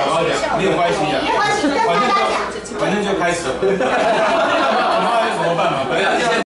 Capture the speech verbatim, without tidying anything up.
好好讲，没有关系啊， 没关系，跟大家讲。 反正就开始了，我们还有什么办法？